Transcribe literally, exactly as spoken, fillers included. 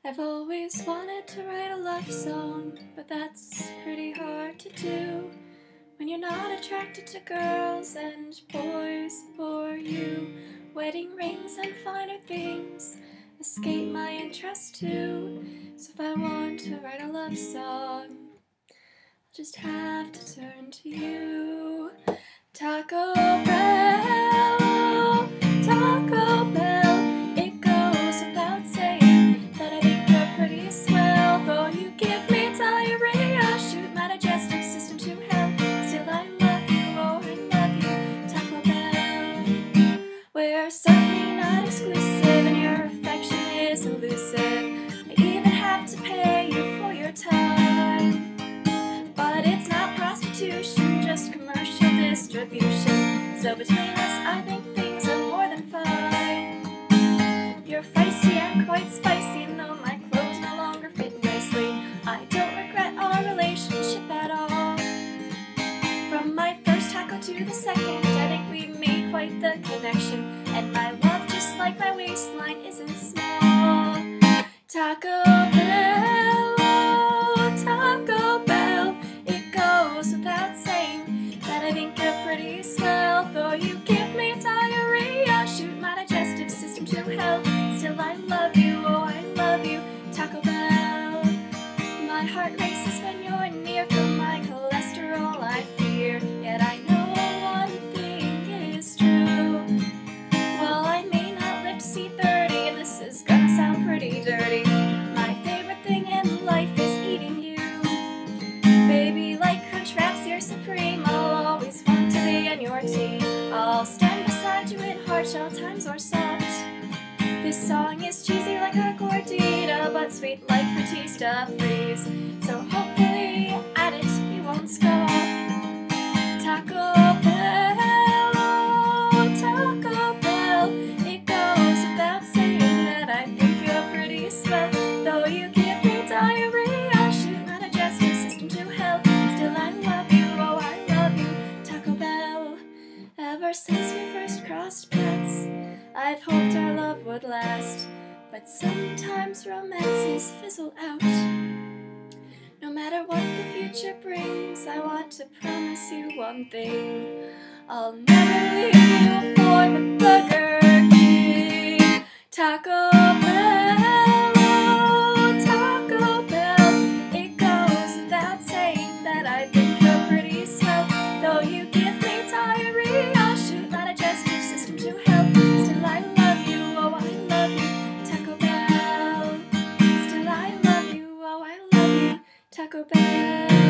I've always wanted to write a love song, but that's pretty hard to do when you're not attracted to girls and boys bore you. Wedding rings and finer things escape my interest too. So if I want to write a love song, I'll just have to turn to you. Taco Bell, Taco Bell, it goes without saying that I think you're pretty swell. Though you give me diarrhea, shoot my digestive system to hell, still I love you, oh I love you, Taco Bell. We're certainly not exclusive and your affection is elusive. I even have to pay you for your time, but it's not prostitution, just commercial distribution. So between us, I think things are more than fine. You're feisty and quite spicy, and though my clothes no longer fit nicely, I don't regret our relationship at all. From my first taco to the second, I think we made quite the connection, and my love, just like my waistline, isn't small. Taco Bell, oh, Taco Bell, it goes without saying that I think you're pretty swell. Though you give me diarrhea, shoot my digestive system to hell, still I love you, oh I love you, Taco Bell. My heart races when you're near, from my cholesterol I fear, yet I know one thing is true. Well, I may not live to see thirty, and this is gonna sound pretty dirty, my favorite thing in life is eating you. Baby, like Crunch Wraps, you're supreme, I'll always want to be on your team. I'll stand beside you in hard shell times or soft. This song is cheesy like a gordita, but sweet like Batista freeze, so hopefully at it you won't scoff. Taco Bell, oh, Taco Bell, it goes without saying that I think you're pretty swell. Though you give me diarrhea, shoot my digestive system to hell, still I love you, oh I love you, Taco Bell. Ever since we first crossed paths, I've hoped our love would last, but sometimes romances fizzle out. No matter what the future brings, I want to promise you one thing: I'll never leave you for the Burger King. Taco Bell, oh, Taco Bell, it goes without saying that I think you're pretty swell. Though you give me diarrhea, shoot my digestive system to hell, still I love you, oh I love you, Taco Bell. Still I love you, oh I love you, Taco Bell.